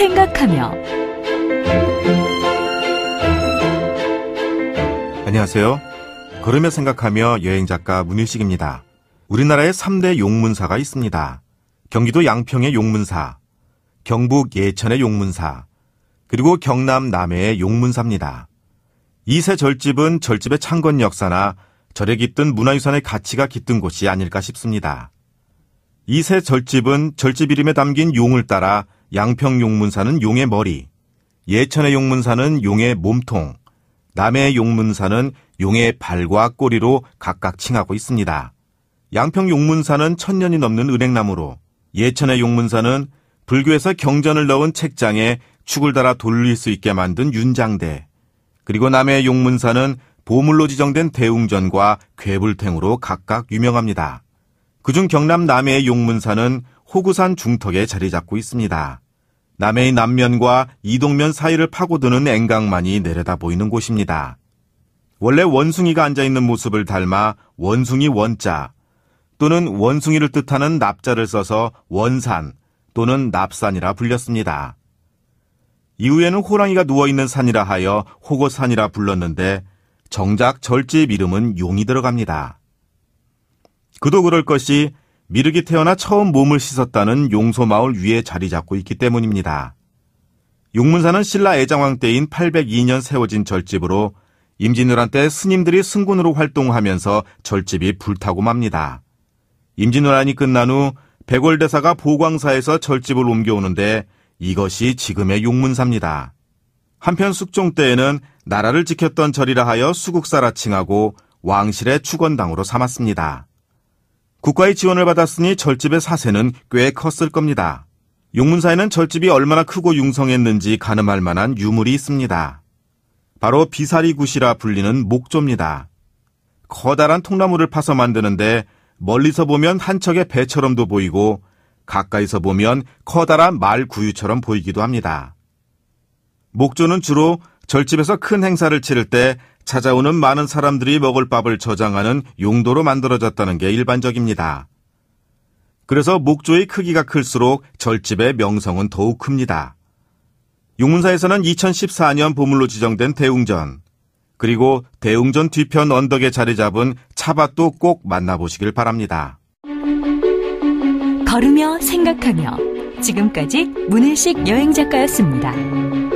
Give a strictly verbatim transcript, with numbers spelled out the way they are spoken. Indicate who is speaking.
Speaker 1: 생각하며.
Speaker 2: 안녕하세요. 걸으며 생각하며 여행작가 문일식입니다. 우리나라에 삼 대 용문사가 있습니다. 경기도 양평의 용문사, 경북 예천의 용문사, 그리고 경남 남해의 용문사입니다. 이 세 절집은 절집의 창건 역사나 절에 깃든 문화유산의 가치가 깃든 곳이 아닐까 싶습니다. 이 세 절집은 절집 이름에 담긴 용을 따라 양평 용문사는 용의 머리, 예천의 용문사는 용의 몸통, 남해의 용문사는 용의 발과 꼬리로 각각 칭하고 있습니다. 양평 용문사는 천년이 넘는 은행나무로, 예천의 용문사는 불교에서 경전을 넣은 책장에 축을 달아 돌릴 수 있게 만든 윤장대, 그리고 남해의 용문사는 보물로 지정된 대웅전과 괴불탱으로 각각 유명합니다. 그중 경남 남해의 용문사는 호구산 중턱에 자리 잡고 있습니다. 남해의 남면과 이동면 사이를 파고드는 앵강만이 내려다 보이는 곳입니다. 원래 원숭이가 앉아있는 모습을 닮아 원숭이 원자 또는 원숭이를 뜻하는 납자를 써서 원산 또는 납산이라 불렸습니다. 이후에는 호랑이가 누워있는 산이라 하여 호고산이라 불렀는데 정작 절집 이름은 용이 들어갑니다. 그도 그럴 것이 미륵이 태어나 처음 몸을 씻었다는 용소마을 위에 자리 잡고 있기 때문입니다. 용문사는 신라 애장왕 때인 팔백이 년 세워진 절집으로 임진왜란 때 스님들이 승군으로 활동하면서 절집이 불타고 맙니다. 임진왜란이 끝난 후 백월대사가 보광사에서 절집을 옮겨오는데 이것이 지금의 용문사입니다. 한편 숙종 때에는 나라를 지켰던 절이라 하여 수국사라 칭하고 왕실의 축원당으로 삼았습니다. 국가의 지원을 받았으니 절집의 사세는 꽤 컸을 겁니다. 용문사에는 절집이 얼마나 크고 융성했는지 가늠할 만한 유물이 있습니다. 바로 비사리굿이라 불리는 목조입니다. 커다란 통나무를 파서 만드는데 멀리서 보면 한 척의 배처럼도 보이고 가까이서 보면 커다란 말 구유처럼 보이기도 합니다. 목조는 주로 절집에서 큰 행사를 치를 때 찾아오는 많은 사람들이 먹을 밥을 저장하는 용도로 만들어졌다는 게 일반적입니다. 그래서 목조의 크기가 클수록 절집의 명성은 더욱 큽니다. 용문사에서는 이천십사 년 보물로 지정된 대웅전, 그리고 대웅전 뒤편 언덕에 자리 잡은 차밭도 꼭 만나보시길 바랍니다.
Speaker 1: 걸으며 생각하며 지금까지 문일식 여행작가였습니다.